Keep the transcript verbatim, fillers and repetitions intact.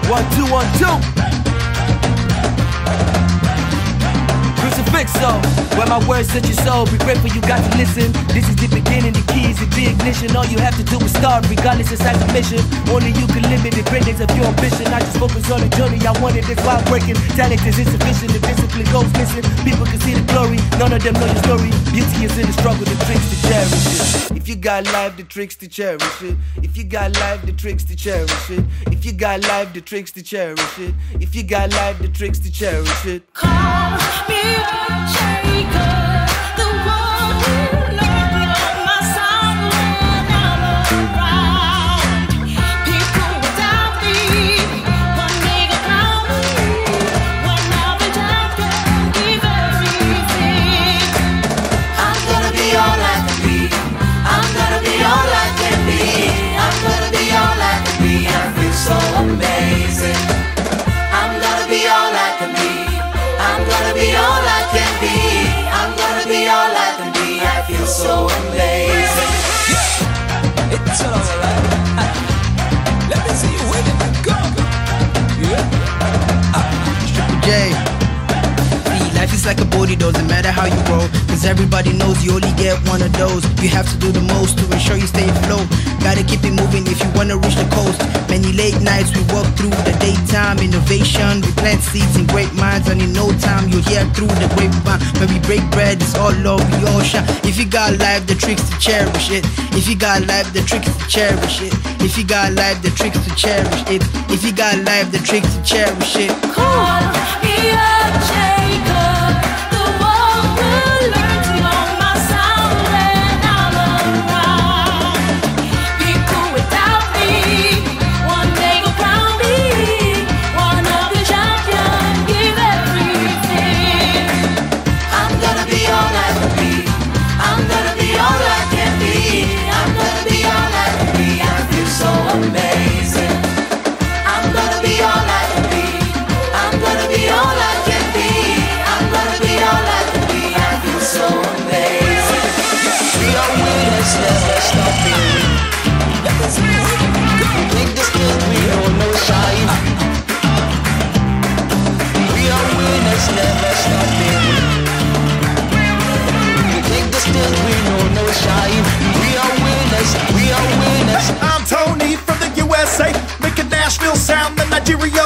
One, two, one, two. Crucifixo, where my words touch your soul. Be grateful you got to listen. This is the beginning, the keys, is the ignition. All you have to do is start, regardless of size of mission. Only you can limit the greatness of your ambition. I just focus on the journey I wanted, that's why I'm working. Talent is insufficient, the discipline goes missing. People can see the glory, none of them know your story. Beauty is in the struggle, the tricks to cherish it. If you got life, the tricks to cherish it. If you got life, the tricks to cherish it. If you got life, the tricks to cherish it. If you got life, the tricks to cherish it. Call me a shaker, the one who learned my song when I'm around. People without me, one nigga around me. When I'm a champion, give everything. I'm gonna be all I can be. I'm gonna be all I can be. I'm gonna be all I can be. I feel so amazing. I'm gonna be all I can be. I'm gonna be all I can be. I'm gonna be all I can be. I feel so amazing. Yeah, it's alright. Let me see you with it. Go. Yeah. Uh, Triple J. See, life is like a boat, it doesn't matter how you roll, cause everybody knows you only get one of those. You have to do the most to ensure you stay afloat. Gotta keep it moving if you wanna reach the coast. Many late nights we walk through the daytime. Innovation, we plant seeds in great minds, and in no time you'll hear through the grapevine. When we break bread, it's all love, we all shine. If you got life, the tricks to cherish it. If you got life, the tricks to cherish it. If you got life, the tricks to cherish it. If you got life, the tricks to cherish it. Call me a shaker, the one who learns to know my sound when I'm around. People without me, one day go crown me. One of the champions, give everything. I'm gonna be all I can be. I'm gonna be all I can be. I'm gonna be all I can be. I feel so amazing. I'm gonna be all I can be. I'm gonna be all I can be. I'm gonna be all I can be. I feel so amazing. We are winners, never stopping. Let me see you with it. Go. Take the step, we don't know shine. We are winners, never stopping. We take the step, we don't know shine. We are winners, we are winners. I'm Tony from the U S A, making Nashville sound the Nigeria